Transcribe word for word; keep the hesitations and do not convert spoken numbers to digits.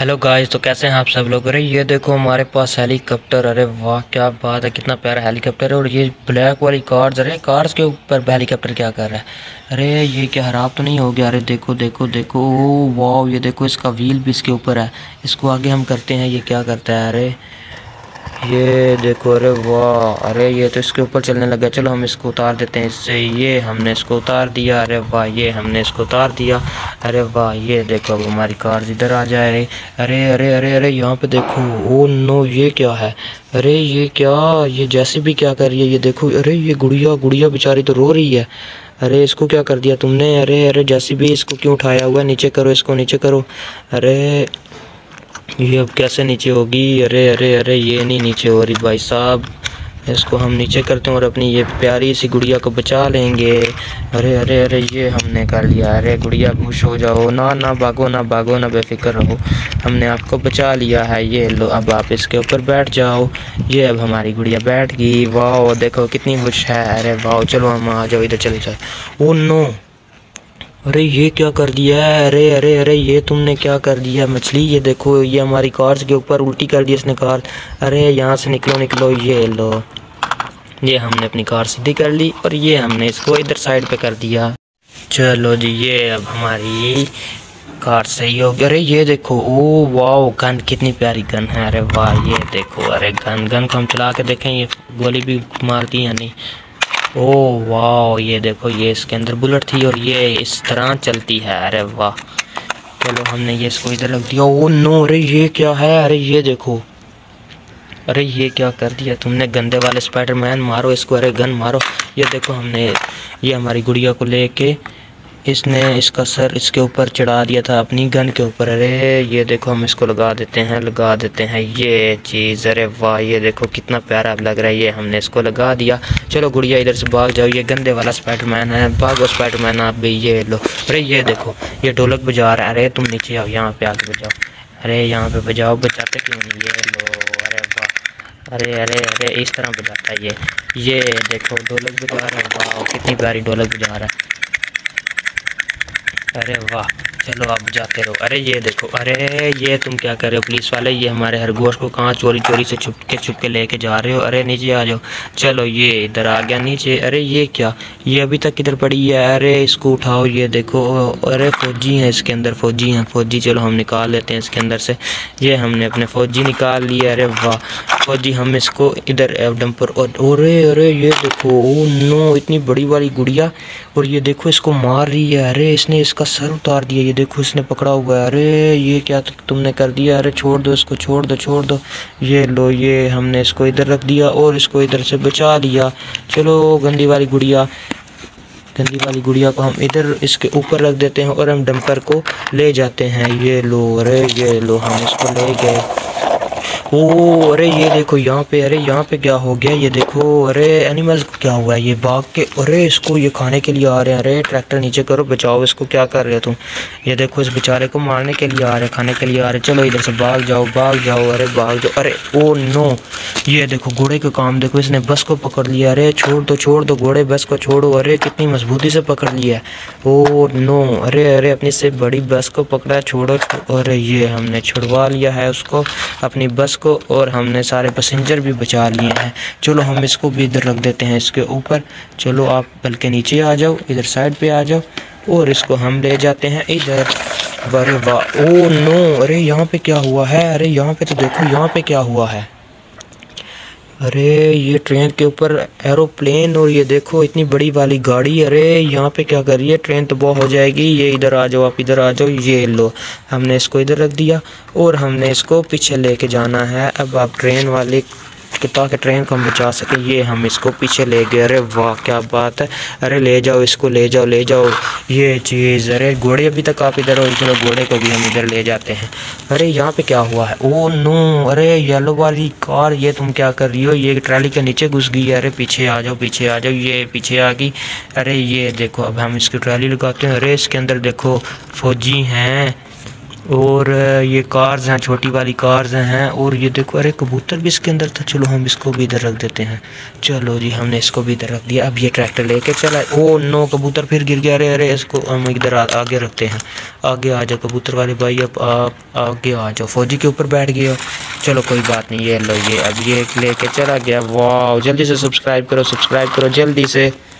Hello guys, तो कैसे हैं आप सब लोग। अरे ये देखो हमारे पास हेलीकॉप्टर। अरे वाह क्या बात है, कितना प्यारा हेलीकॉप्टर है। और ये ब्लैक वाली कार्स, अरे कार्स के ऊपर हेलीकॉप्टर क्या कर रहा है। अरे ये क्या खराब तो नहीं हो गया। अरे देखो देखो देखो, ओ वाह, ये देखो इसका व्हील भी इसके ऊपर है। इसको आगे हम करते हैं, ये क्या करता है। अरे ये देखो, अरे वाह, अरे ये तो इसके ऊपर चलने लगा। चलो हम इसको उतार देते हैं इससे। ये हमने इसको उतार दिया। अरे वाह, ये हमने इसको उतार दिया। अरे वाह, ये देखो अब हमारी कार इधर आ जाए। अरे अरे अरे अरे यहाँ पे देखो, ओ नो, ये क्या है। अरे ये क्या, ये जैसे भी क्या कर रही है, ये देखो। अरे ये गुड़िया गुड़िया बेचारी तो रो रही है। अरे इसको क्या कर दिया तुमने। अरे अरे जैसे भी, इसको क्यों उठाया हुआ है। नीचे करो इसको, नीचे करो। अरे ये अब कैसे नीचे होगी। अरे अरे अरे ये नहीं नीचे हो रही भाई साहब। इसको हम नीचे करते हैं और अपनी ये प्यारी सी गुड़िया को बचा लेंगे। अरे अरे अरे ये हमने कर लिया। अरे गुड़िया खुश हो जाओ, ना ना भागो, ना भागो, ना बेफिक्र रहो, हमने आपको बचा लिया है। ये लो, अब आप इसके ऊपर बैठ जाओ। ये अब हमारी गुड़िया बैठ गई। वाह देखो कितनी खुश है। अरे वाह, चलो हम आ जाओ, इधर चले जाओ। ओ नो, अरे ये क्या कर दिया है। अरे अरे अरे ये तुमने क्या कर दिया मछली। ये देखो, ये हमारी कार के ऊपर उल्टी कर दी इसने कार। अरे यहाँ से निकलो निकलो। ये लो, ये हमने अपनी कार सीधी कर ली और ये हमने इसको इधर साइड पे कर दिया। चलो जी, ये अब हमारी कार सही हो गई। अरे ये देखो, ओ वाह, गन कितनी प्यारी गन है। अरे वाह, ये देखो, अरे गन गन को हम चला के देखें, ये गोली भी मारती है नहीं। ओह वाह, ये देखो, ये इसके अंदर बुलेट थी और ये इस तरह चलती है। अरे वाह, चलो हमने ये इसको इधर रख दिया। ओह नो, अरे ये क्या है। अरे ये देखो, अरे ये क्या कर दिया तुमने गंदे वाले स्पाइडरमैन, मारो इसको। अरे गन मारो। ये देखो हमने, ये हमारी गुड़िया को लेके इसने इसका सर इसके ऊपर चढ़ा दिया था अपनी गन के ऊपर। अरे ये देखो, हम इसको लगा देते हैं, लगा देते हैं ये चीज़। अरे वाह, ये देखो कितना प्यारा लग रहा है। ये हमने इसको लगा दिया। चलो गुड़िया इधर से भाग जाओ, ये गंदे वाला स्पाइडरमैन है, भागो स्पाइडरमैन आप भी। ये लो, अरे ये देखो, ये ढोलक बजा रहा है। अरे तुम नीचे आओ, यहाँ पे आके बजाओ। अरे यहाँ पे बजाओ, बजाते क्यों नहीं। ये लो, अरे वाह, अरे अरे अरे इस तरह बजाता है ये। ये देखो ढोलक बजा रहा है। वाह कितनी प्यारी ढोलक बजा रहा है। अरे वाह, चलो आप जाते रहो। अरे ये देखो, अरे ये तुम क्या कर रहे हो पुलिस वाले। ये हमारे खरगोश को कहाँ चोरी चोरी से छुप के छुप के लेके जा रहे हो। अरे नीचे आ जाओ। चलो ये इधर आ गया नीचे। अरे ये क्या, ये अभी तक इधर पड़ी है। अरे इसको उठाओ। ये देखो, अरे फौजी हैं इसके अंदर, फौजी हैं फौजी। चलो हम निकाल लेते हैं इसके अंदर से। ये हमने अपने फौजी निकाल लिए। अरे वाह फौजी, हम इसको इधर डंपर। और अरे अरे ये देखो, ओ नो, इतनी बड़ी वाली गुड़िया। और ये देखो इसको मार रही है। अरे इसने इसका सर उतार दिया। ये देखो इसने पकड़ा हुआ है। अरे ये क्या तुमने कर दिया। अरे छोड़ दो इसको, छोड़ दो छोड़ दो। ये लो, ये हमने इसको इधर रख दिया और इसको इधर से बचा लिया। चलो गंदी वाली गुड़िया, गंदी वाली गुड़िया को हम इधर इसके ऊपर रख देते हैं और हम डंपर को ले जाते हैं। ये लो, अरे ये लो, हम इसको ले गए। ओ अरे ये देखो यहाँ पे, अरे यहाँ पे क्या हो गया। ये देखो, अरे एनिमल्स को क्या हुआ है। ये भाग के, अरे इसको ये खाने के लिए आ रहे हैं। अरे ट्रैक्टर नीचे करो, बचाओ इसको। क्या कर रहे हो तुम। ये देखो इस बेचारे को मारने के लिए आ रहे, खाने के लिए आ रहे। चलो इधर से भाग जाओ, भाग जाओ, अरे भाग जाओ। अरे ओ नो, ये देखो घोड़े का काम देखो, इसने बस को पकड़ लिया। अरे छोड़ दो छोड़ दो घोड़े, बस को छोड़ो। अरे कितनी मजबूती से पकड़ लिया है। ओ नो, अरे अरे अपनी से बड़ी बस को पकड़ा, छोड़ो। अरे ये हमने छुड़वा लिया है उसको, अपनी बस को, और हमने सारे पैसेंजर भी बचा लिए हैं। चलो हम इसको भी इधर रख देते हैं इसके ऊपर। चलो आप बल्कि नीचे आ जाओ, इधर साइड पे आ जाओ और इसको हम ले जाते हैं इधर। अरे वाह, ओ नो, अरे यहाँ पे क्या हुआ है। अरे यहाँ पे तो देखो, यहाँ पे क्या हुआ है। अरे ये ट्रेन के ऊपर एरोप्लेन, और ये देखो इतनी बड़ी वाली गाड़ी। अरे यहाँ पे क्या कर रही है, ट्रेन तबाह हो जाएगी। ये इधर आ जाओ, आप इधर आ जाओ। ये लो, हमने इसको इधर रख दिया और हमने इसको पीछे लेके जाना है। अब आप ट्रेन वाले, ताकि ट्रेन को हम बचा सके, ये हम इसको पीछे ले गए। अरे वाह क्या बात है। अरे ले जाओ इसको, ले जाओ ले जाओ ये चीज़। अरे घोड़े अभी तक आप इधर हो, चलो घोड़े को भी हम इधर ले जाते हैं। अरे यहाँ पे क्या हुआ है। ओ नो, अरे येलो वाली कार, ये तुम क्या कर रही हो। ये ट्राली के नीचे घुस गई है। अरे पीछे आ जाओ, पीछे आ जाओ। ये पीछे आ गई। अरे ये देखो, अब हम इसकी ट्राली लगाते हैं। अरे इसके अंदर देखो फौजी हैं। और ये कार्स हैं, छोटी वाली कार्स हैं। और ये देखो, अरे कबूतर भी इसके अंदर था। चलो हम इसको भी इधर रख देते हैं। चलो जी, हमने इसको भी इधर रख दिया। अब ये ट्रैक्टर लेके चला। ओ नो, कबूतर फिर गिर गया। अरे अरे, इसको हम इधर आगे रखते हैं। आगे आ जाओ कबूतर वाले भाई, अब आप आगे आ जाओ। फौजी के ऊपर बैठ गए हो, चलो कोई बात नहीं। ये लो, ये अब ये लेके चला गया। वाह, जल्दी से सब्सक्राइब करो, सब्सक्राइब करो जल्दी से।